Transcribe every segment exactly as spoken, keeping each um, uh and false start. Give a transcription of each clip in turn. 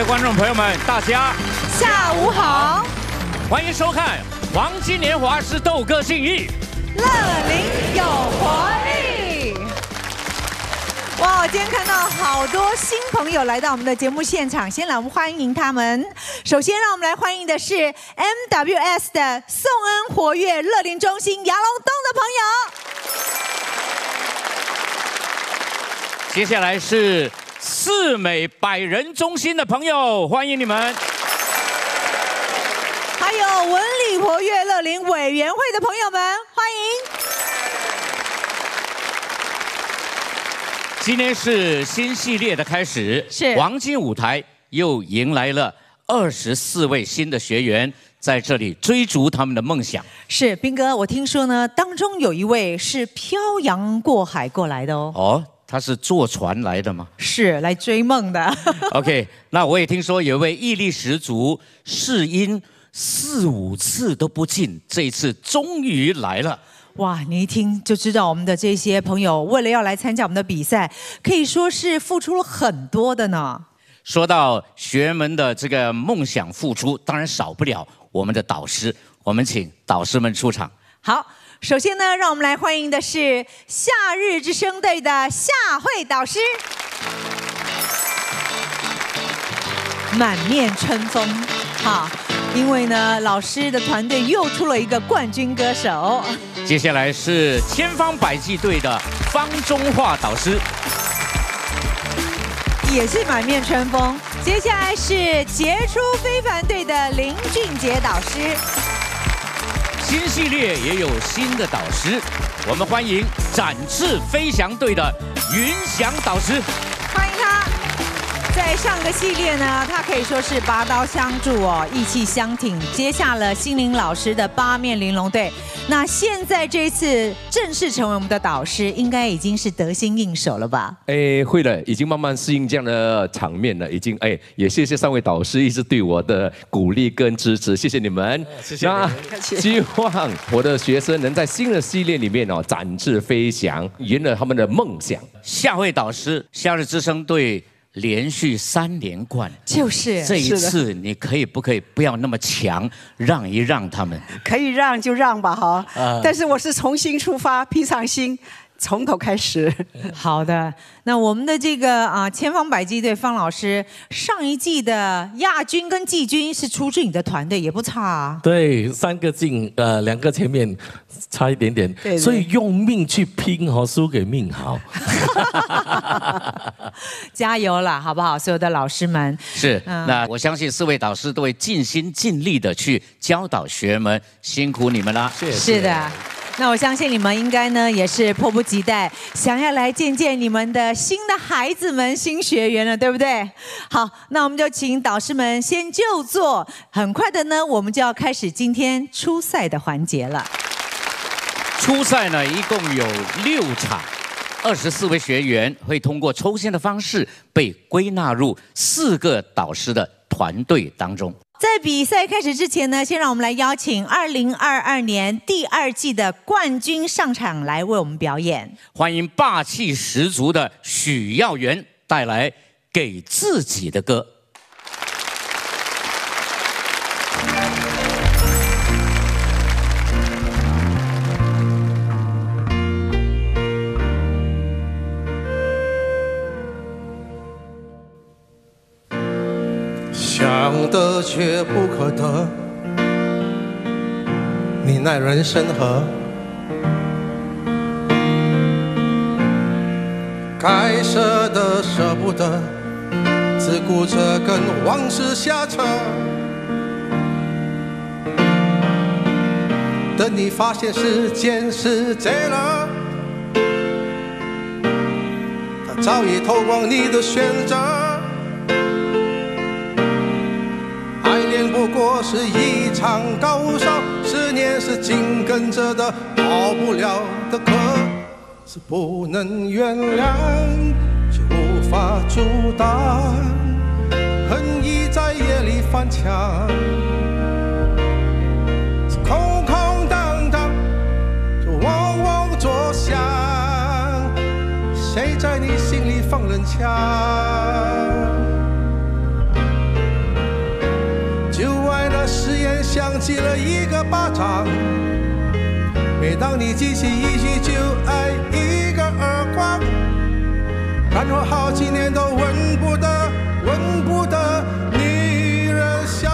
观众朋友们，大家下午好， 欢迎收看《黄金年华》是斗个性意， 乐龄有活力。哇，今天看到好多新朋友来到我们的节目现场，先来我们欢迎他们。首先，让我们来欢迎的是 M W S 的颂恩活跃乐龄中心杨龙东的朋友。 接下来是四美百人中心的朋友，欢迎你们。 还有文理活跃乐龄委员会的朋友们，欢迎。 今天是新系列的开始， 是黄金舞台又迎来了二十四位新的学员，在这里追逐他们的梦想。 是彬哥，我听说呢，当中有一位是漂洋过海过来的哦。 哦，他是坐船来的吗？ 是来追梦的。 OK， 那我也听说有一位毅力十足、试音四五次都不进，这一次终于来了。 哇，你一听就知道我们的这些朋友为了要来参加我们的比赛，可以说是付出了很多的呢。 说到学员们的这个梦想付出，当然少不了我们的导师，我们请导师们出场。 好，首先呢，让我们来欢迎的是夏日之声队的夏慧导师。满面春风，好，因为呢，老师的团队又出了一个冠军歌手。 接下来是千方百计队的方中华导师， 也是满面春风。接下来是杰出非凡队的林俊杰导师。 新系列也有新的导师，我们欢迎展翅飞翔队的云翔导师， 欢迎他。在上个系列呢，他可以说是拔刀相助哦，义气相挺，接下了心灵老师的八面玲珑队。那现在这一次正式成为我们的导师，应该已经是得心应手了吧？ 哎，会了，已经慢慢适应这样的场面了，已经哎，也谢谢三位导师一直对我的鼓励跟支持，谢谢你们。 谢谢。那希望我的学生能在新的系列里面哦展翅飞翔，圆了他们的梦想。 夏慧导师，夏日之声队连续三连冠， 就是这一次，你可以不可以不要那么强，让一让他们？ 可以让就让吧，哈。呃、但是我是重新出发，平常心，从头开始。 好的，那我们的这个啊千方百计队方老师，上一季的亚军跟季军是出自你的团队，也不差啊。 对，三个进，呃，两个前面差一点点， 对对， 所以用命去拼哦，输给命好。 加油啦，好不好？所有的老师们是，嗯、那我相信四位导师都会尽心尽力的去教导学员们，辛苦你们啦。 谢谢。 是的。那我相信你们应该呢也是迫不及待，想要来见见你们的新的孩子们、新学员了，对不对？好，那我们就请导师们先就座。很快的呢，我们就要开始今天初赛的环节了。 初赛呢，一共有六场，二十四位学员会通过抽签的方式被归纳入四个导师的团队当中。 在比赛开始之前呢，先让我们来邀请二零二二年第二季的冠军上场来为我们表演。 欢迎霸气十足的许耀元带来《给自己的歌》。 想得却不可得，你奈人生何？该舍的舍不得，只顾着跟往事瞎扯。等你发现时间是贼了，他早已偷光你的选择。不过是一场高烧，思念是紧跟着的，逃不了的渴，是不能原谅，却无法阻挡，恨意在夜里翻墙，是空空荡荡，就嗡嗡作响，谁在你心里放冷枪？ 誓言响起了一个巴掌，每当你记起一句就挨一个耳光，然后好几年都闻不得闻不得女人香。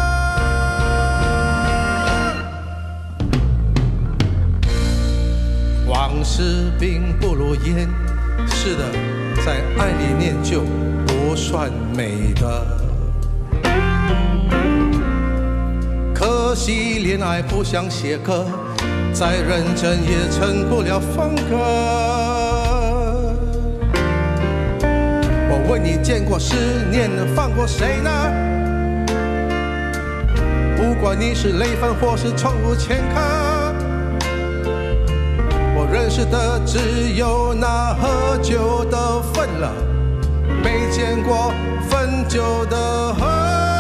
往事并不如烟，是的，在爱里念旧不算美的。可惜恋爱不像写歌，再认真也成不了风格。我问你见过思念放过谁呢？不管你是累犯或是从不前科，我认识的只有那喝酒的分了，没见过分酒的喝。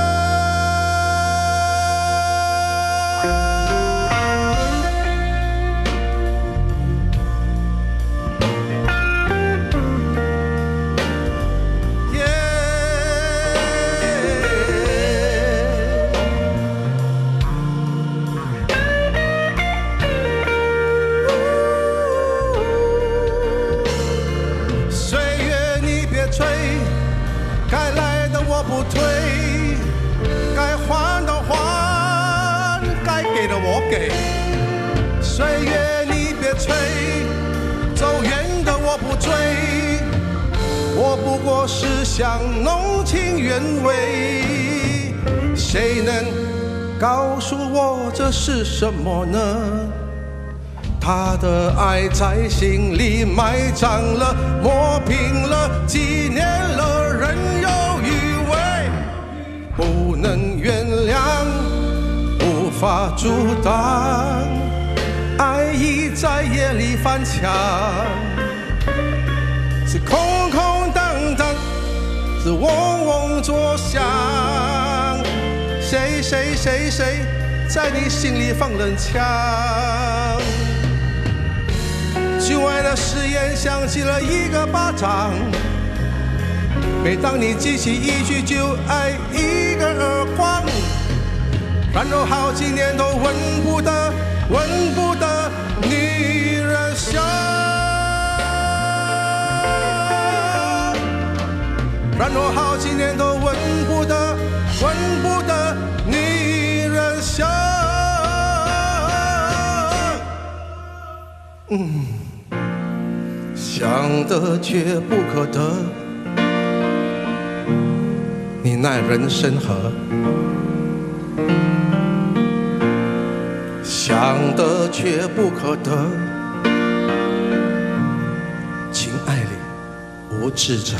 不退，该还的还，该给的我给。岁月你别催，走远的我不追，我不过是想浓情原味。谁能告诉我这是什么呢？他的爱在心里埋葬了，磨平了，几年了，仍有余味。不能原谅，无法阻挡，爱意在夜里翻墙，是空空荡荡，是嗡嗡作响。谁谁谁谁在你心里放冷枪？旧爱的誓言响起了一个巴掌，每当你记起一句就挨一个耳光，然后好几年都闻不得闻不得女人香，然后好几年都闻不得闻不得女人香。嗯，想得却不可得，你奈人生何？想得却不可得，情爱里无智者。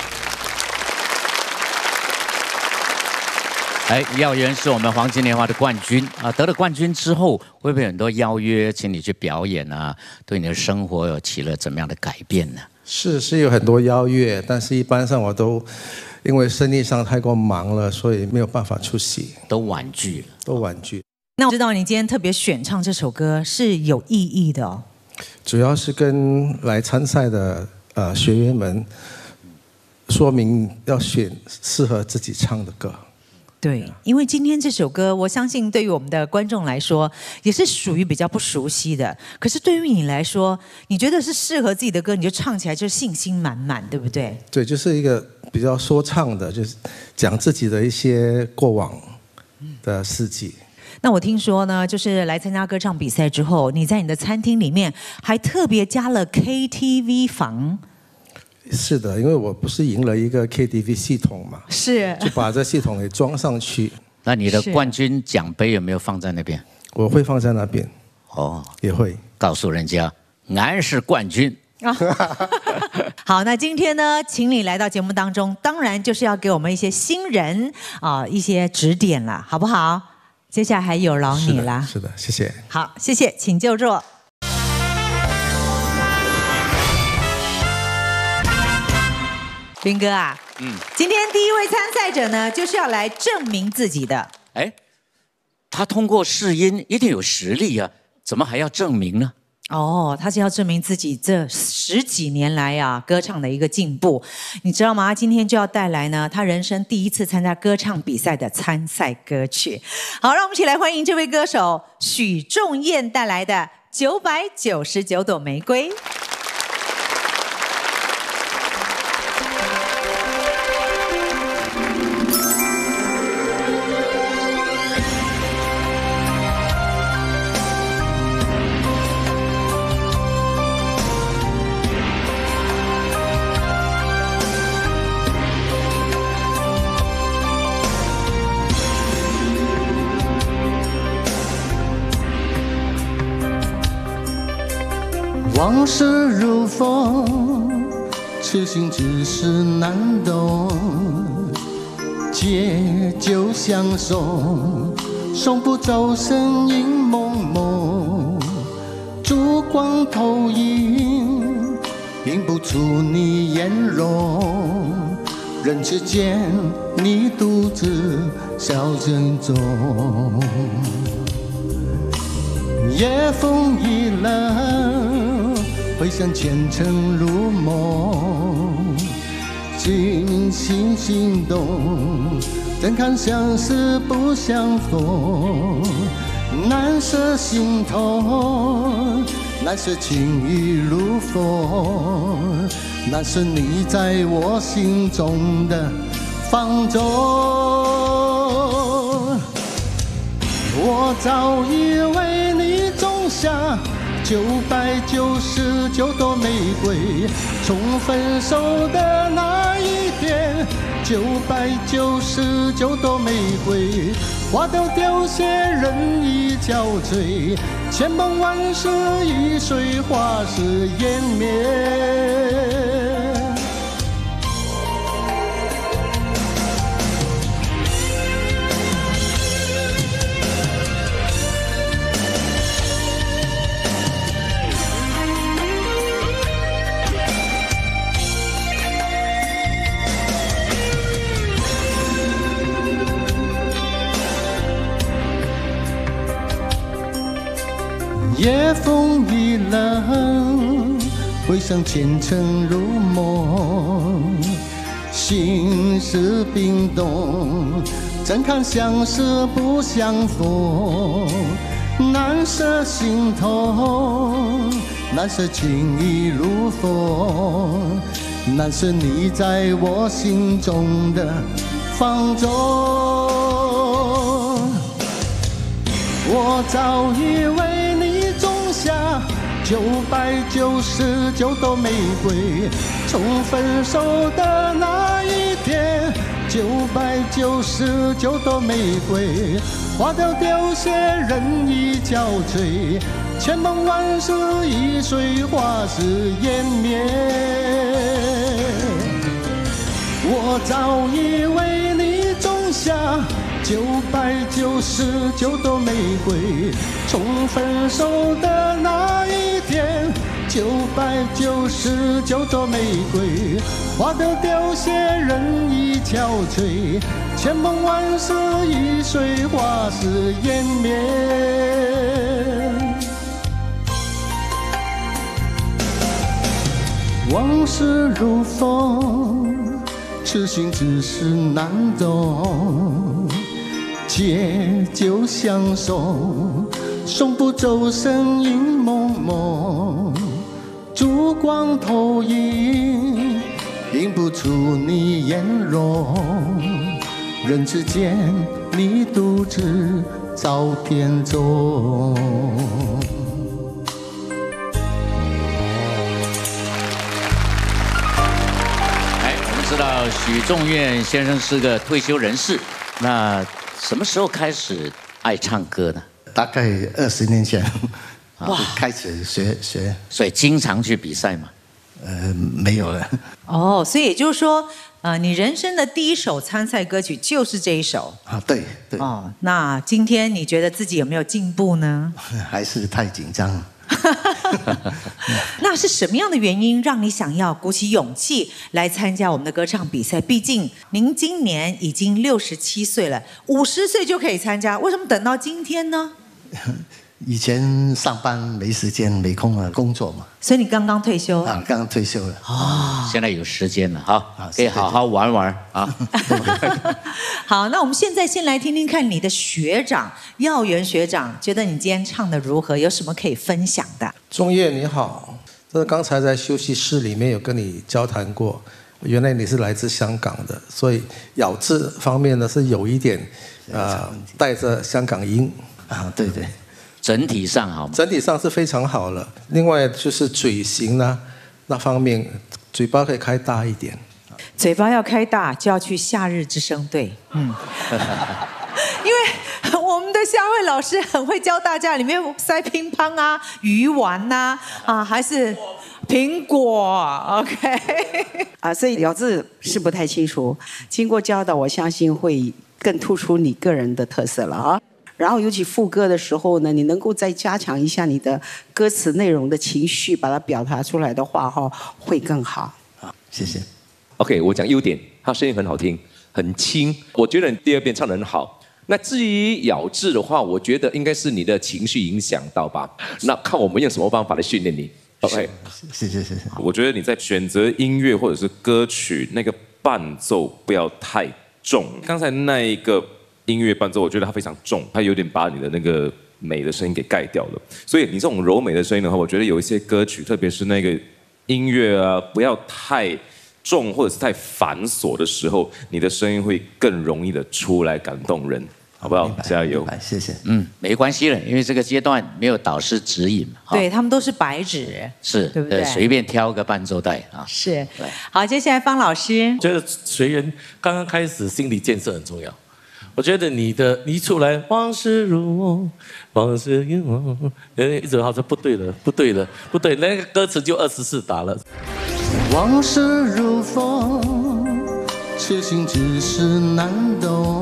哎，耀元是我们黄金年华的冠军啊！得了冠军之后，会不会很多邀约，请你去表演啊？对你的生活有起了怎么样的改变呢？ 是是有很多邀约，但是一般上我都因为生意上太过忙了，所以没有办法出席， 都婉拒了， 都婉拒。 那我知道你今天特别选唱这首歌是有意义的哦。 主要是跟来参赛的呃学员们说明要选适合自己唱的歌。 对，因为今天这首歌，我相信对于我们的观众来说，也是属于比较不熟悉的。可是对于你来说，你觉得是适合自己的歌，你就唱起来就信心满满，对不对？ 对，就是一个比较说唱的，就是讲自己的一些过往的事迹。 那我听说呢，就是来参加歌唱比赛之后，你在你的餐厅里面还特别加了 K T V 房。 是的，因为我不是赢了一个 K T V 系统嘛， 是就把这系统给装上去。 那你的冠军奖杯有没有放在那边？ 我会放在那边。 哦， 也会告诉人家，俺是冠军。 好，那今天呢，请你来到节目当中，当然就是要给我们一些新人啊、呃、一些指点了，好不好？接下来还有劳你啦。 是的，谢谢。 好，谢谢，请就坐。斌哥啊，嗯，今天第一位参赛者呢，就是要来证明自己的。 哎，他通过试音一定有实力啊，怎么还要证明呢？ 哦，他是要证明自己这十几年来啊歌唱的一个进步，你知道吗？他今天就要带来呢他人生第一次参加歌唱比赛的参赛歌曲。好，让我们一起来欢迎这位歌手许仲彦带来的《九百九十九朵玫瑰》。 往事如风，痴心只是难懂。借酒相送，送不走身影蒙蒙。烛光投影，映不出你颜容。人世间，你独自笑珍重。夜风已冷，回想前尘如梦，惊心心动，怎堪相识不相逢？难舍心头，难舍情意如风，难舍你在我心中的放纵。我早已为你种下九百九十九朵玫瑰，从分手的那一天，九百九十九朵玫瑰，花都凋谢，人已憔悴，千梦万世易碎，花事湮灭。夜风已冷，回想前尘如梦，心事冰冻，怎堪相识不相逢？难舍心头，难舍情意如风，难舍你在我心中的放纵。我早已为你种下九百九十九朵玫瑰，从分手的那一天，九百九十九朵玫瑰，花都凋谢，人已憔悴，千梦万世易碎，花事湮灭。我早已为你种下九百九十九朵玫瑰，从分手的那一天，九百九十九朵玫瑰，花都凋谢，人已憔悴，千梦万世易碎，花事湮灭。往事如风，痴心只是难懂。借酒相送，送不走身影蒙蒙。烛光投影，映不出你颜容。人世间，你独自找偏踪。 哎，我们知道许仲彦先生是个退休人士，那什么时候开始爱唱歌呢？ 大概二十年前，哇，开始学学， 所以经常去比赛嘛。 呃，没有了。 哦，所以也就是说，呃，你人生的第一首参赛歌曲就是这一首啊？对对。 哦，那今天你觉得自己有没有进步呢？ 还是太紧张了。 那是什么样的原因让你想要鼓起勇气来参加我们的歌唱比赛？毕竟您今年已经六十七岁了，五十岁就可以参加，为什么等到今天呢？ 以前上班没时间、没空的工作嘛。 所以你刚刚退休啊？刚刚退休了。 哦，现在有时间了哈，可以好好玩玩啊。 好，那我们现在先来听听看你的学长耀元学长，觉得你今天唱的如何？有什么可以分享的？ 钟业你好，这刚才在休息室里面有跟你交谈过，原来你是来自香港的，所以咬字方面呢是有一点呃带着香港音啊，对对。 整体上好吗？ 整体上是非常好了。另外就是嘴型呢，那方面嘴巴可以开大一点。 嘴巴要开大，就要去夏日之声队。嗯，因为我们的夏慧老师很会教大家，里面塞乒乓啊、鱼丸呐、啊，啊还是苹果。OK。 啊，所以咬字是不太清楚。经过教导，我相信会更突出你个人的特色了啊。然后尤其副歌的时候呢，你能够再加强一下你的歌词内容的情绪，把它表达出来的话，哈，会更好。 好，谢谢。 OK， 我讲优点，他声音很好听，很轻。我觉得你第二遍唱得很好。那至于咬字的话，我觉得应该是你的情绪影响到吧。那看我们用什么方法来训练你。OK， 谢谢谢谢。 我觉得你在选择音乐或者是歌曲那个伴奏不要太重。刚才那一个。音乐伴奏，我觉得它非常重，它有点把你的那个美的声音给盖掉了。所以你这种柔美的声音的话，我觉得有一些歌曲，特别是那个音乐啊，不要太重或者是太繁琐的时候，你的声音会更容易的出来感动人，好不好？加油！ 谢谢。 嗯，没关系了，因为这个阶段没有导师指引嘛。 对他们都是白纸， 是， 对不对？ 随便挑个伴奏带啊。 是。好，接下来方老师， 觉得学员刚刚开始心理建设很重要。我觉得你的你一出来，往事如梦，往事如梦，哎，一直好像不对了，不对了，不对，那个歌词就二十四打了。 往事如风，痴心只是难懂，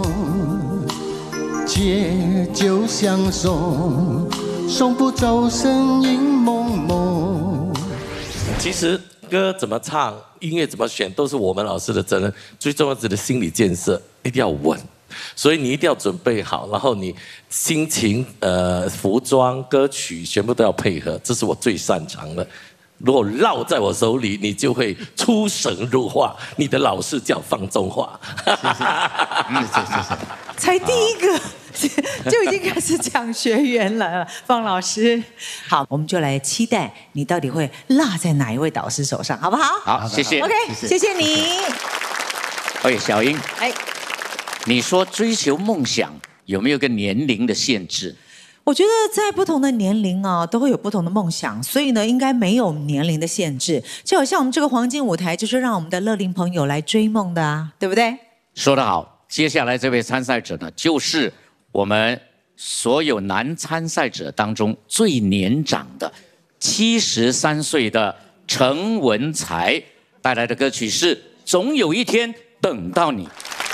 借酒相送，送不走身影蒙蒙。 其实歌怎么唱，音乐怎么选，都是我们老师的责任。最重要是的心理建设一定要稳。所以你一定要准备好，然后你心情、呃、服装、歌曲全部都要配合，这是我最擅长的。如果绕在我手里，你就会出神入化。你的老师叫方中华， 谢谢谢谢。 才第一个就已经开始讲学员了，方老师。好，我们就来期待你到底会落在哪一位导师手上，好不好？ 好，谢谢。 OK， 谢谢你。 喂，小英。 哎。 你说追求梦想有没有个年龄的限制？ 我觉得在不同的年龄啊，都会有不同的梦想，所以呢，应该没有年龄的限制。就好像我们这个黄金舞台，就是让我们的乐龄朋友来追梦的啊，对不对？ 说得好。接下来这位参赛者呢，就是我们所有男参赛者当中最年长的，七十三岁的陈文才带来的歌曲是《总有一天等到你》。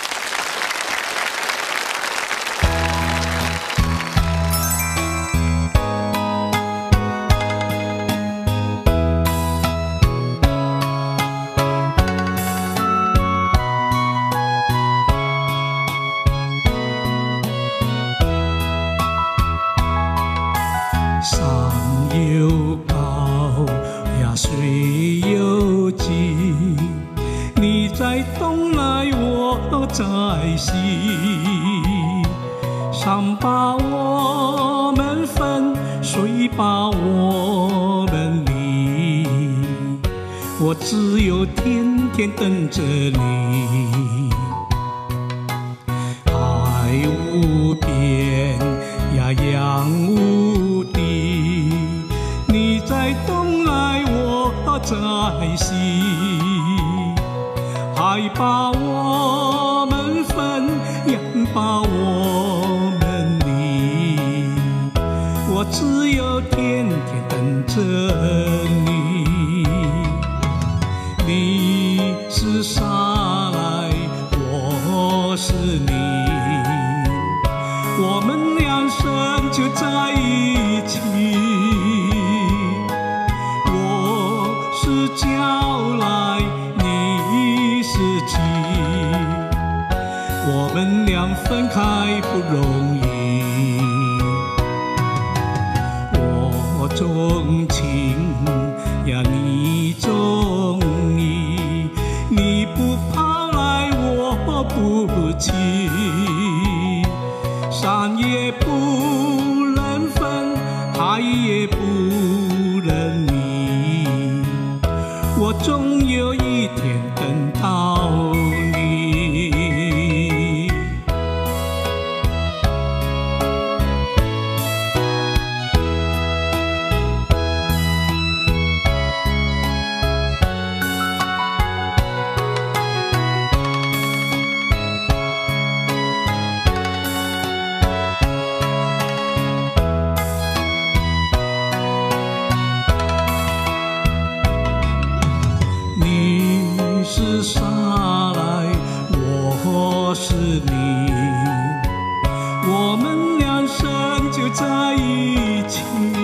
在西，山把我们分，水把我们离，我只有天天等着你。爱无边呀，洋无底，你在东来，我在西，海把我们分，洋把我们离，我只有天天等着你。你是沙来，我是泥，我们两生就在一起。我是娇来，你是妻，我们俩分开不容易。 钟情呀，你中意，你不跑来我不去，山也不能分，海也不能离，我终有一天等到你。是沙来，我是你，我们两生就在一起。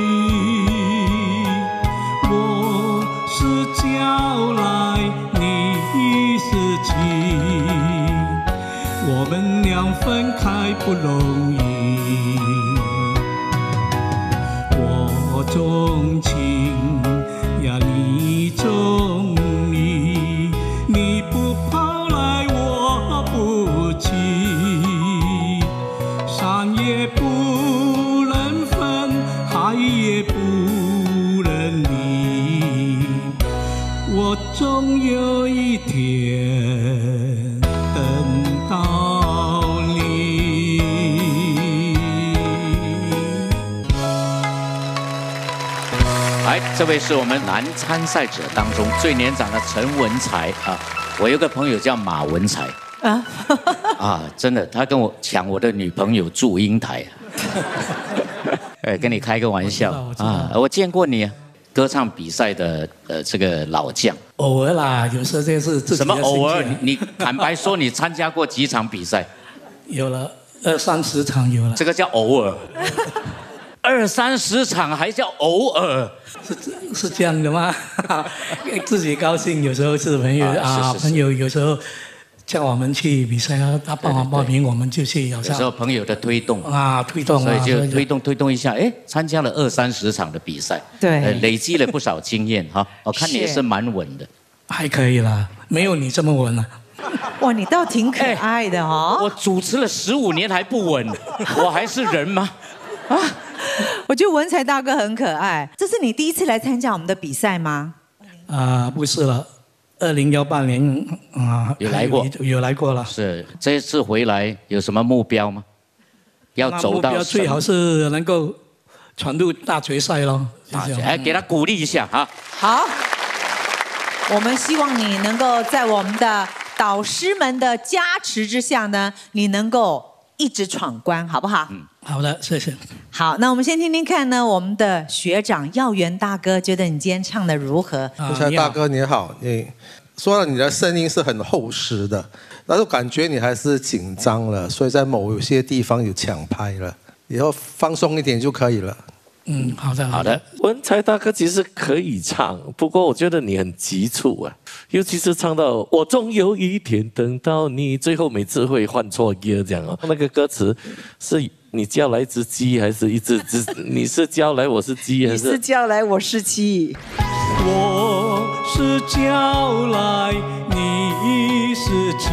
我是娇来，你是妻，我们俩分开不容易。我钟情呀，你钟意，你不跑来我不去，山也不能分，海也不能离，我终有一天等到你。 来，这位是我们男参赛者当中最年长的陈文才啊。我有个朋友叫马文才啊，啊，真的，他跟我抢我的女朋友祝英台。哎，跟你开个玩笑啊，我见过你歌唱比赛的呃这个老将。 偶尔啦，有时候这是自己的什么偶尔？ 兴趣你坦白说，你参加过几场比赛？ 有了二三十场有了。 这个叫偶尔。二三十场还叫偶尔？ 是是这样的吗？自己高兴，有时候是朋友啊， 啊是是是朋友有时候叫我们去比赛啊，他帮忙报名，我们就去。有有时候朋友的推动啊，推动啊， 所以就推动推动一下，哎，参加了二三十场的比赛， 对呃累积了不少经验哈。我看你也是蛮稳的， 还可以啦，没有你这么稳啊。 哇，你倒挺可爱的哦。 我主持了十五年还不稳，我还是人吗？ 啊，我觉得文才大哥很可爱。这是你第一次来参加我们的比赛吗？ 啊，不是了，二零幺八年啊， 有来过， 有来过了。 是这一次回来有什么目标吗？要走到目标最好是能够闯入大决赛咯。 哎，给他鼓励一下哈。 好，我们希望你能够在我们的导师们的加持之下呢，你能够一直闯关，好不好？嗯。 好的，谢谢。 好，那我们先听听看呢，我们的学长耀元大哥觉得你今天唱的如何？ 文才大哥你好，你说了你的声音是很厚实的，但是感觉你还是紧张了，所以在某些地方有抢拍了，以后放松一点就可以了。 嗯，好的， 好的。 文才大哥其实可以唱，不过我觉得你很急促啊，尤其是唱到我终有一天等到你，最后每次会换错歌这样哦。那个歌词是你叫来只鸡还是一只只？你是叫来我是鸡还是？ 你是叫来我是鸡。 我是叫来你是鸡，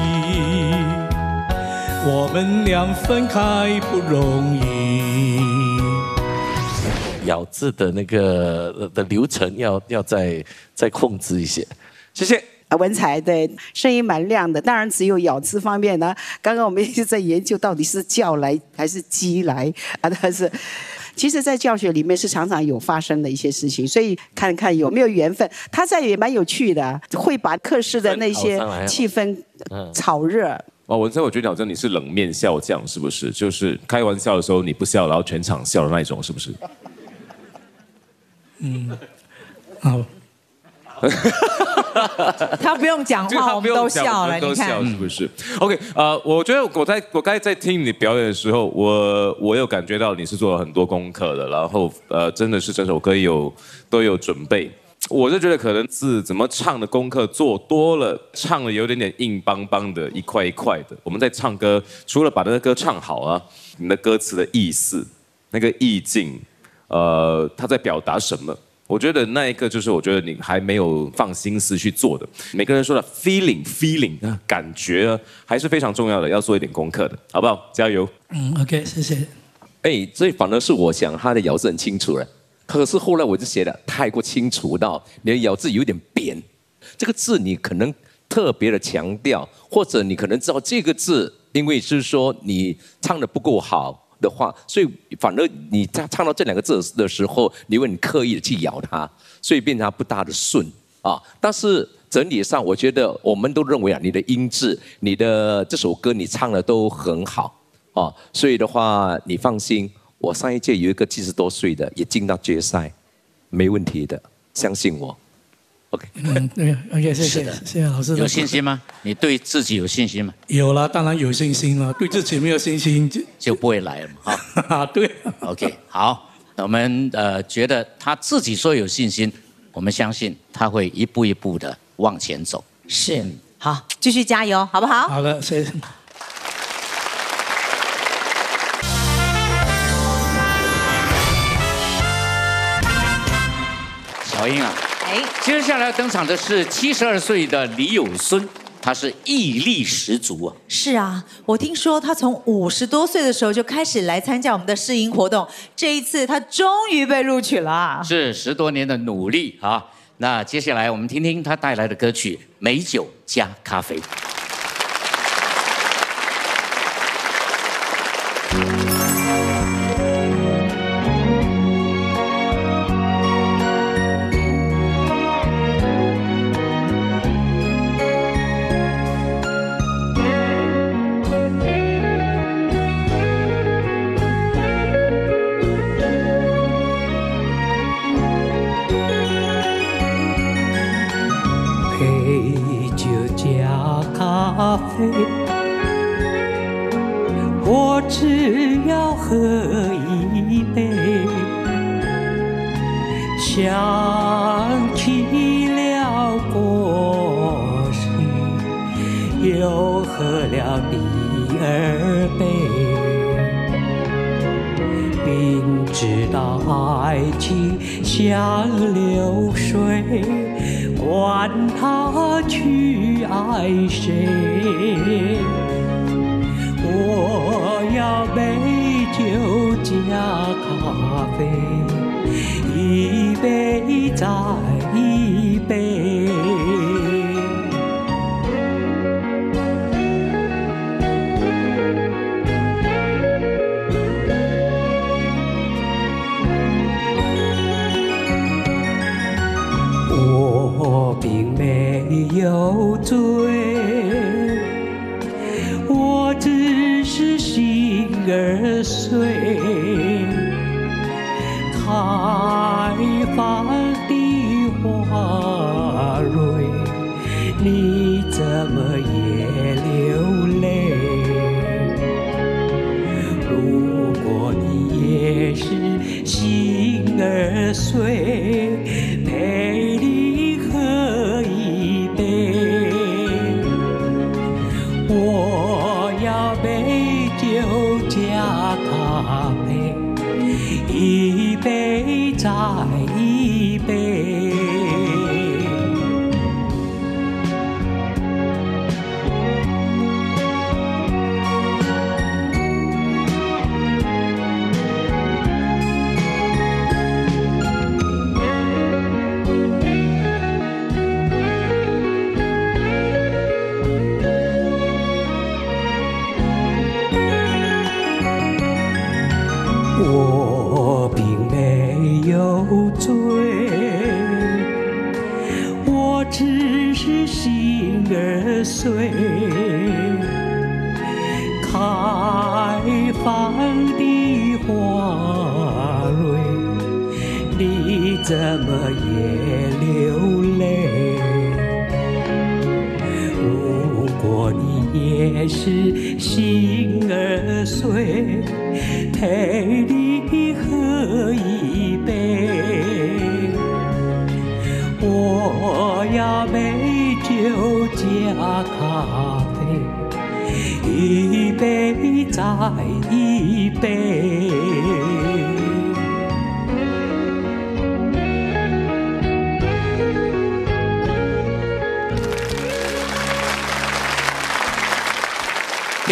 我们俩分开不容易。 咬字的那个的流程要要再再控制一些，谢谢。 文才对声音蛮亮的，当然只有咬字方面呢。刚刚我们一直在研究到底是叫来还是鸡来啊，但是其实，在教学里面是常常有发生的一些事情，所以看看有没有缘分。他在也蛮有趣的，会把课室的那些气氛炒热。 哦，文才，我觉得好像你是冷面笑匠，是不是？就是开玩笑的时候你不笑，然后全场笑的那一种，是不是？ 嗯，好。 他不用讲话，我们都笑了，你看是不是 ？OK， 呃，我觉得我在我刚才在听你表演的时候，我我有感觉到你是做了很多功课的，然后呃，真的是整首歌有都有准备。我就觉得可能字怎么唱的功课做多了，唱的有点点硬邦邦的，一块一块的。我们在唱歌，除了把那个歌唱好啊，你的歌词的意思、那个意境。 呃，他在表达什么。我觉得那一个就是我觉得你还没有放心思去做的。每个人说的 feeling feeling 感觉还是非常重要的，要做一点功课的，好不好？加油。 嗯 ，OK， 谢谢。 哎，所以反而是我想他的咬字很清楚了，可是后来我就写的太过清楚到你的咬字有点扁，这个字你可能特别的强调，或者你可能知道这个字，因为是说你唱的不够好的话，所以反而你在唱到这两个字的时候，你会很刻意的去咬它，所以变成它不大的顺啊。但是整体上，我觉得我们都认为啊，你的音质，你的这首歌你唱的都很好。哦，所以的话，你放心，我上一届有一个七十多岁的也进到决赛，没问题的，相信我。OK。 嗯，对 ，OK， 谢谢，谢谢老师。 有信心吗？你对自己有信心吗？ 有了，当然有信心了。对自己没有信心就就不会来了嘛。 哈，对。 OK， 好，我们呃觉得他自己说有信心，我们相信他会一步一步的往前走。 是，好，继续加油，好不好？ 好的，谢谢。 小英啊，哎，接下来登场的是七十二岁的李友孙，他是毅力十足啊。 是啊，我听说他从五十多岁的时候就开始来参加我们的试音活动，这一次他终于被录取了。 是十多年的努力啊。那接下来我们听听他带来的歌曲《美酒加咖啡》。 我只要喝一杯，想起了过去，又喝了第二杯，明知道爱情像流水，管他去爱谁，我要美酒加咖啡，一杯再一杯。我并没有醉，我只是心儿碎，开放的花蕊，你怎么也流泪？如果你也是心儿碎，陪你喝一杯，我要美酒加咖啡，一杯再一杯。我并没有醉，我只是心儿碎，开放的花蕊，你怎么也流泪？如果你也是心儿碎，陪你喝一杯，我要美酒加咖啡，一杯再一杯。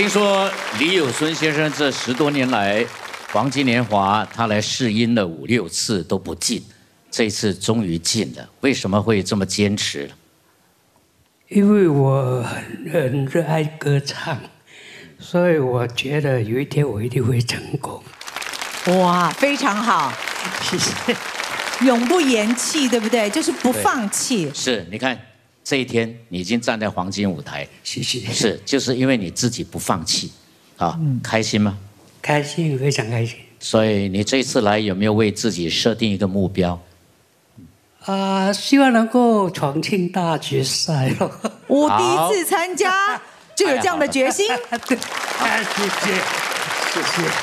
听说李友孙先生这十多年来，黄金年华他来试音了五六次都不进，这一次终于进了，为什么会这么坚持？ 因为我很热爱歌唱，所以我觉得有一天我一定会成功。 哇，非常好， 谢谢。 永不言弃，对不对？就是不放弃。 是，你看这一天你已经站在黄金舞台， 谢谢。 是，就是因为你自己不放弃，啊，嗯、开心吗？ 开心，非常开心。 所以你这次来有没有为自己设定一个目标？ 啊、呃，希望能够闯进大决赛咯。 我第一次参加就有这样的决心。 对，谢谢，谢谢。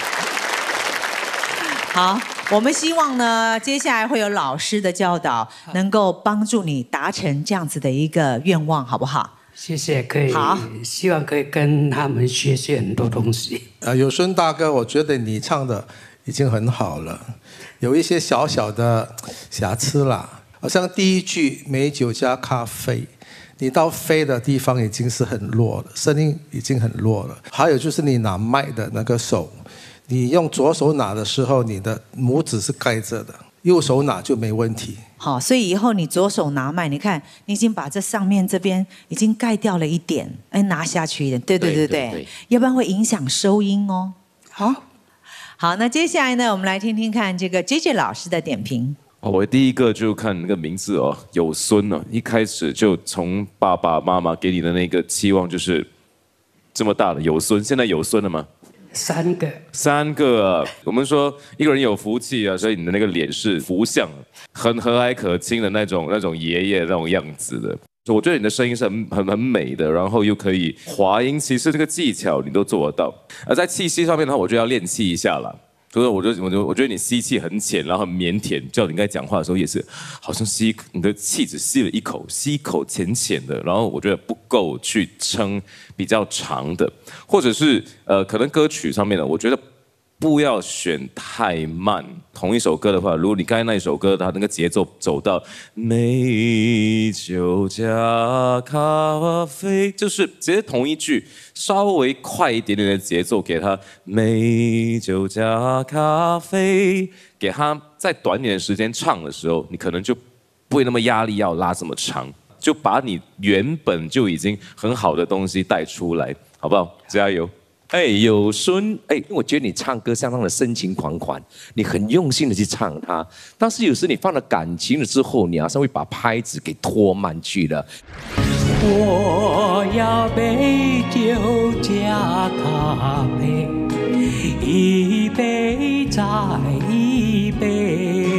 好，我们希望呢，接下来会有老师的教导，能够帮助你达成这样子的一个愿望，好不好？ 谢谢，可以。 好， 希望可以跟他们学习很多东西。 呃，有孙大哥，我觉得你唱的已经很好了，有一些小小的瑕疵啦。好像第一句美酒加咖啡，你到飞的地方已经是很弱了，声音已经很弱了。还有就是你拿麦的那个手，你用左手拿的时候，你的拇指是盖着的，右手拿就没问题。 好，所以以后你左手拿麦，你看你已经把这上面这边已经盖掉了一点，哎，拿下去一点，对对对 对, 对, 对，要不然会影响收音哦。好，好，那接下来呢，我们来听听看这个 J J 老师的点评。 我第一个就看那个名字哦，有孙哦，一开始就从爸爸妈妈给你的那个期望就是这么大的有孙，现在有孙了吗？ 三个， 三个。我们说一个人有福气啊，所以你的那个脸是福相，很和蔼可亲的那种那种爷爷那种样子的。我觉得你的声音是很很很美的，然后又可以滑音，其实这个技巧你都做得到。而在气息上面的话，我就要练气一下了。所以我就我就我觉得你吸气很浅，然后很腼腆，叫你应该讲话的时候也是，好像吸你的气只吸了一口，吸一口浅浅的，然后我觉得不够去撑比较长的，或者是呃可能歌曲上面的，我觉得不要选太慢。同一首歌的话，如果你刚才那一首歌它那个节奏走到美酒加咖啡，就是直接同一句稍微快一点点的节奏给它，美酒加咖啡，给它再短一点的时间唱的时候，你可能就不会那么压力要拉这么长，就把你原本就已经很好的东西带出来，好不好？加油！ 哎，有孙，哎，我觉得你唱歌相当的深情款款，你很用心的去唱它。但是有时你放了感情了之后，你好像会把拍子给拖慢去了。 我要杯酒加咖啡，一杯再一杯。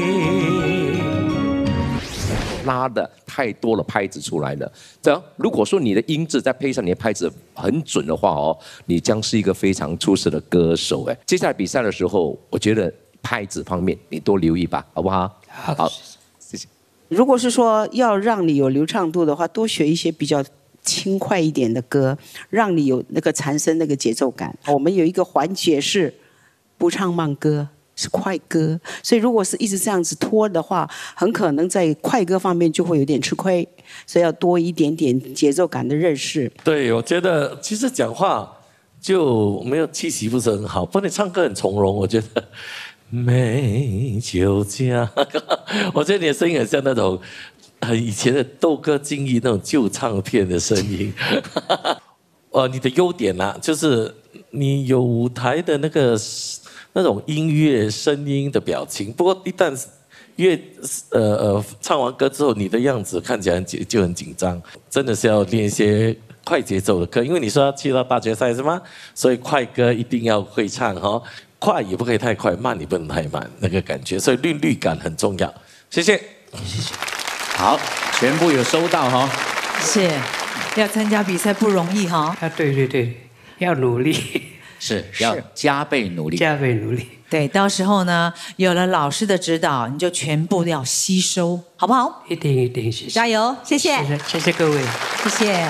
拉的太多了，拍子出来了。这样，如果说你的音质再配上你的拍子很准的话哦，你将是一个非常出色的歌手。哎，接下来比赛的时候，我觉得拍子方面你多留意吧，好不好？ 好， 谢谢。 如果是说要让你有流畅度的话，多学一些比较轻快一点的歌，让你有那个产生那个节奏感。我们有一个环节是不唱慢歌。是快歌，所以如果是一直这样子拖的话，很可能在快歌方面就会有点吃亏，所以要多一点点节奏感的认识。 对，我觉得其实讲话就没有气息不是很好，不过你唱歌很从容，我觉得美酒加，我觉得你的声音很像那种很以前的斗歌精艺那种旧唱片的声音。呃，你的优点啊，就是你有舞台的那个。那种音乐声音的表情，不过一旦越呃呃唱完歌之后，你的样子看起来就就很紧张，真的是要练一些快节奏的歌，因为你说要去到大决赛是吗？所以快歌一定要会唱哈、哦，快也不可以太快，慢也不能太慢，那个感觉，所以韵律感很重要。谢谢， 谢谢。 好，全部有收到哈、哦。 是，要参加比赛不容易哈、哦。 啊，对对对，要努力。 是要加倍努力， 加倍努力。 对，到时候呢，有了老师的指导，你就全部要吸收，好不好？ 一定一定，谢谢。 加油，谢谢， 谢谢，谢谢各位， 谢谢。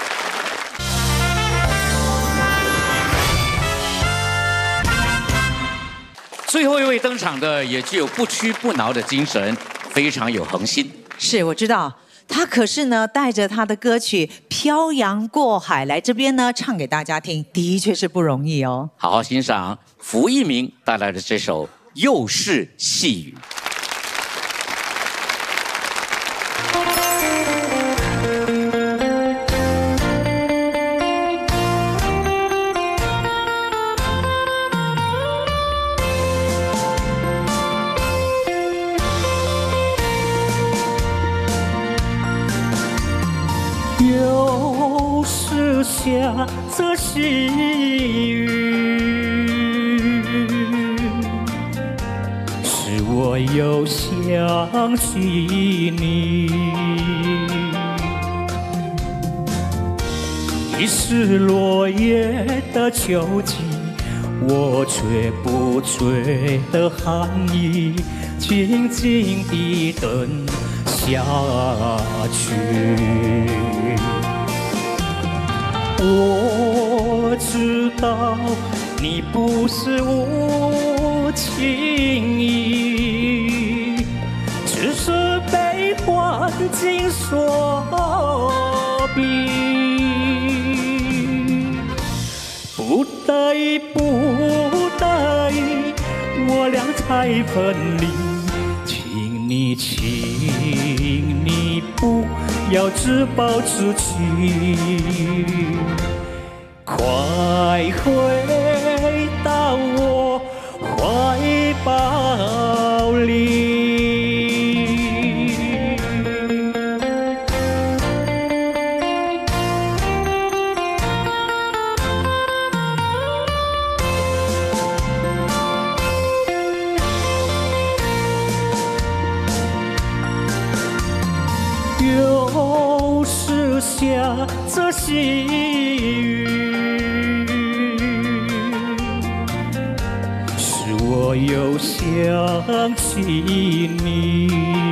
最后一位登场的也具有不屈不挠的精神，非常有恒心。 是，我知道。 他可是呢带着他的歌曲《漂洋过海》来这边呢唱给大家听，的确是不容易哦。 好好欣赏符一鸣带来的这首《又是细雨》。 又是下着细雨，使我又想起你。你是落叶的秋季，我吹不吹的寒意，静静地等下去。我知道你不是无情意，只是被环境所逼，不得已，不得已，我俩才分离。请你，请你不要自暴自弃，快回到我怀抱里。又是下着细雨，使我又想起你。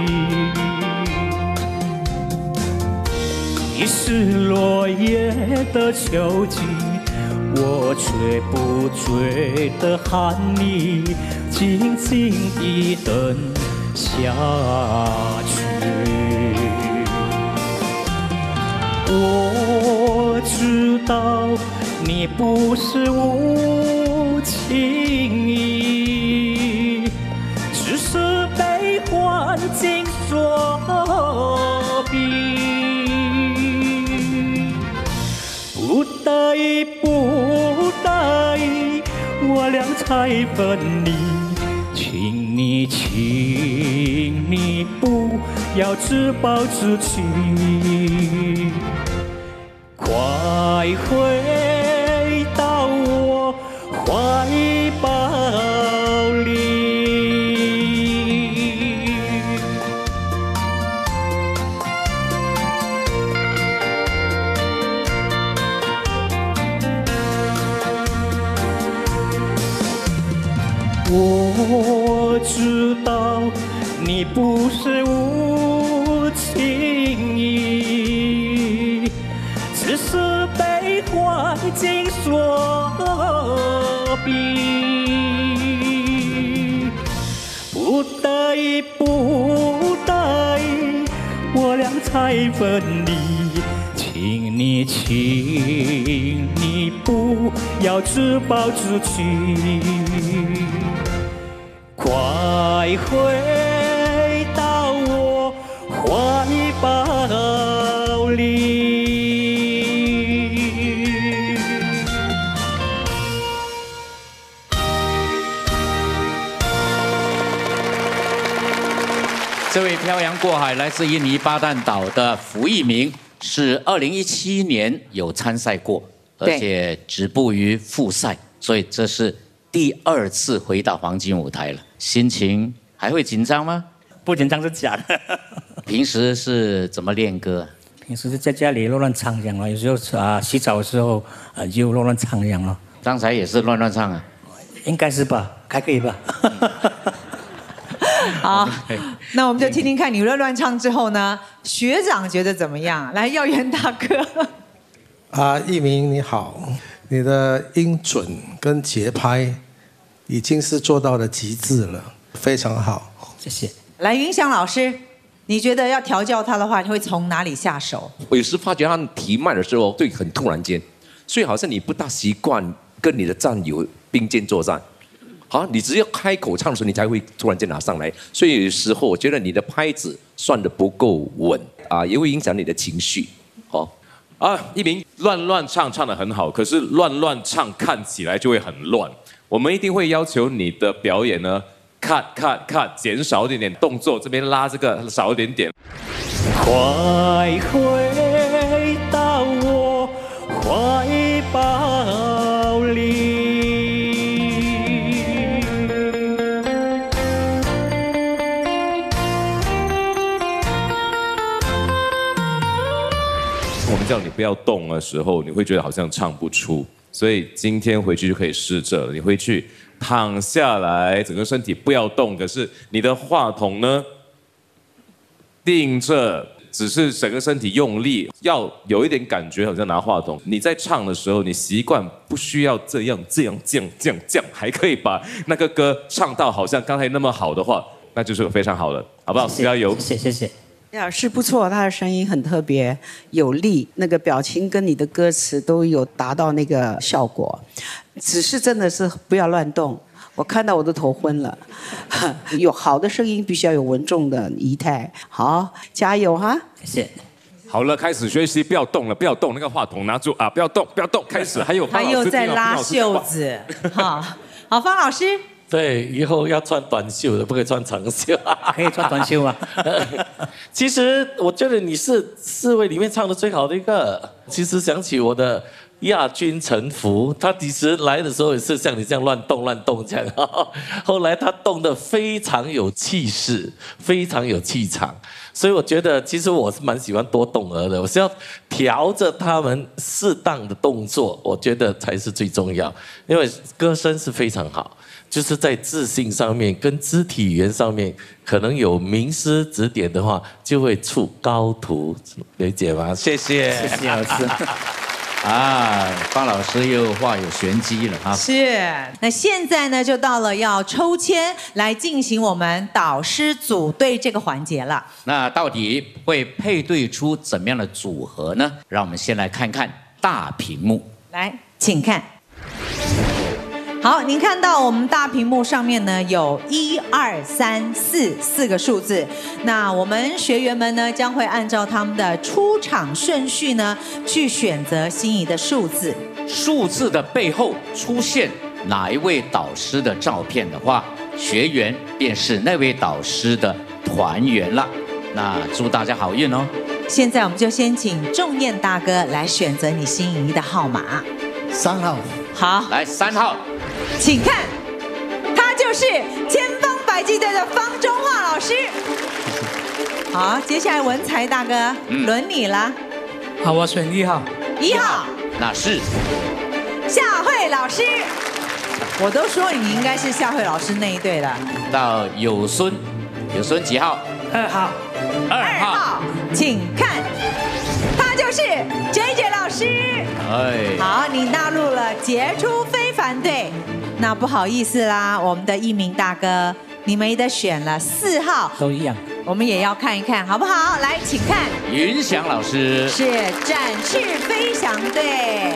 你是落叶的秋季，我吹不吹的寒意，静静地等下去。我知道你不是无情意，只是被环境所逼，不得已，不得已，我俩才分离。请你，请你不要自暴自弃，快回到我怀抱里。我知道你不是无情意，只是被环境所逼，不得已，不得已，我俩才分离。请你，请你不要自暴自弃，快回到我怀抱里。 这位漂洋过海来自印尼巴旦岛的符一鸣，是二零一七年有参赛过，而且止步于复赛，所以这是第二次回到黄金舞台了。心情还会紧张吗？ 不紧张是假的。 平时是怎么练歌？ 平时是在家里乱乱唱这样咯，有时候啊洗澡的时候啊就乱乱唱这样咯。 刚才也是乱乱唱啊？ 应该是吧，还可以吧。 好，那我们就听听看你乱乱唱之后呢，学长觉得怎么样？来，耀元大哥。 啊，一鸣你好，你的音准跟节拍已经是做到了极致了，非常好。 谢谢。 来，云翔老师， 你觉得要调教他的话，你会从哪里下手？ 我有时发觉他提慢的时候，对，很突然间，所以好像你不大习惯跟你的战友并肩作战。好，你只要开口唱的时候，你才会突然间拿上来。所以有时候我觉得你的拍子算得不够稳啊，也会影响你的情绪。好， 啊，一鸣乱乱唱唱得很好，可是乱乱唱看起来就会很乱。我们一定会要求你的表演呢 ，cut cut cut， 减少一点点动作，这边拉这个少一点点。 快回到我怀抱里。 我们叫你不要动的时候，你会觉得好像唱不出，所以今天回去就可以试这了。你回去躺下来，整个身体不要动，可是你的话筒呢定着，只是整个身体用力，要有一点感觉，好像拿话筒。你在唱的时候，你习惯不需要这样这样这样这样这样，还可以把那个歌唱到好像刚才那么好的话，那就是非常好了，好不好？加油！ 谢谢谢谢。 呀，是不错，他的声音很特别，有力，那个表情跟你的歌词都有达到那个效果，只是真的是不要乱动。我看到我都头昏了。有好的声音必须要有稳重的仪态。好，加油哈！ 谢谢。 好了，开始学习，不要动了，不要动，那个话筒拿住啊，不要动，不要动，开始。还有他又在拉袖子，好，好，方老师。 对，以后要穿短袖的，不可以穿长袖。 可以穿短袖吗？ 其实我觉得你是四位里面唱的最好的一个。其实想起我的亚军陈福，他其实来的时候也是像你这样乱动乱动这样，后来他动得非常有气势，非常有气场。所以我觉得，其实我是蛮喜欢多动儿的，我是要调着他们适当的动作，我觉得才是最重要。因为歌声是非常好。就是在自信上面跟肢体语言上面，可能有名师指点的话，就会出高徒，理解吗？谢谢， 谢谢老师。 啊，方老师又话有玄机了哈。 是，那现在呢，就到了要抽签来进行我们导师组队这个环节了。 那到底会配对出怎么样的组合呢？让我们先来看看大屏幕。 来，请看。好，您看到我们大屏幕上面呢有一二三四四个数字，那我们学员们呢将会按照他们的出场顺序呢去选择心仪的数字。 数字的背后出现哪一位导师的照片的话，学员便是那位导师的团员了。那祝大家好运哦！ 现在我们就先请仲彦大哥来选择你心仪的号码。 三号。 好， 来三号。 请看，他就是千方百计队的方中华老师。好，接下来文才大哥，嗯、轮你了。 好，我选一号。 一号， 那是夏慧老师。我都说你应该是夏慧老师那一队的。 到有孙，有孙几号？ 二号。 二号， 号请看，他就是 J J 老师。 哎， 好，你纳入了杰出非凡队。那不好意思啦，我们的一鸣大哥，你没得选了，四号都一样， 我们也要看一看，好不好？来，请看， 云翔老师是展翅飞翔队。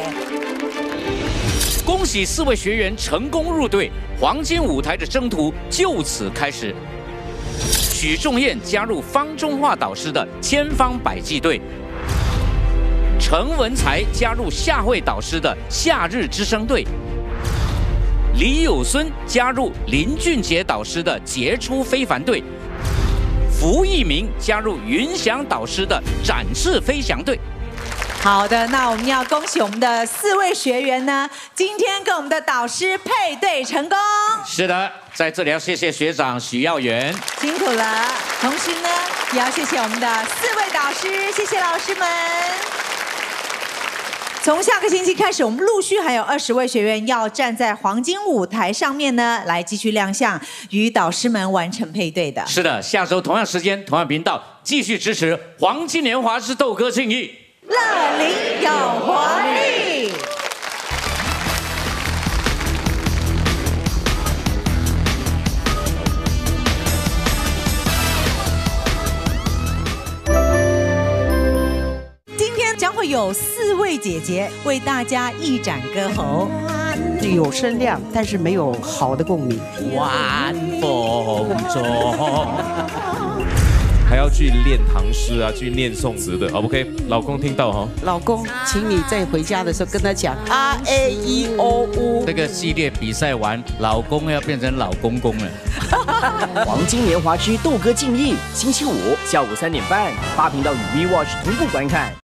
恭喜四位学员成功入队，黄金舞台的征途就此开始。许仲彦加入方中华导师的千方百计队，陈文才加入夏慧导师的夏日之声队。李有孙加入林俊杰导师的杰出非凡队，福一鸣加入云翔导师的展翅飞翔队。 好的，那我们要恭喜我们的四位学员呢，今天跟我们的导师配对成功。 是的，在这里要谢谢学长许耀元， 辛苦了。同时呢，也要谢谢我们的四位导师，谢谢老师们。从下个星期开始，我们陆续还有二十位学员要站在黄金舞台上面呢，来继续亮相，与导师们完成配对的。 是的，下周同样时间、同样频道，继续支持黄金年华之斗歌庆艺， 乐龄有活力。 有四位姐姐为大家一展歌喉。 有声量，但是没有好的共鸣。 晚风中。 还要去练唐诗啊，去念宋词的 ，OK？ 老公听到哈？ 老公，请你在回家的时候跟他讲 R A E O U。 这个系列比赛完，老公要变成老公公了。 黄金年华之斗歌竞艺，星期五下午三点半，八频道与 V Watch 同步观看。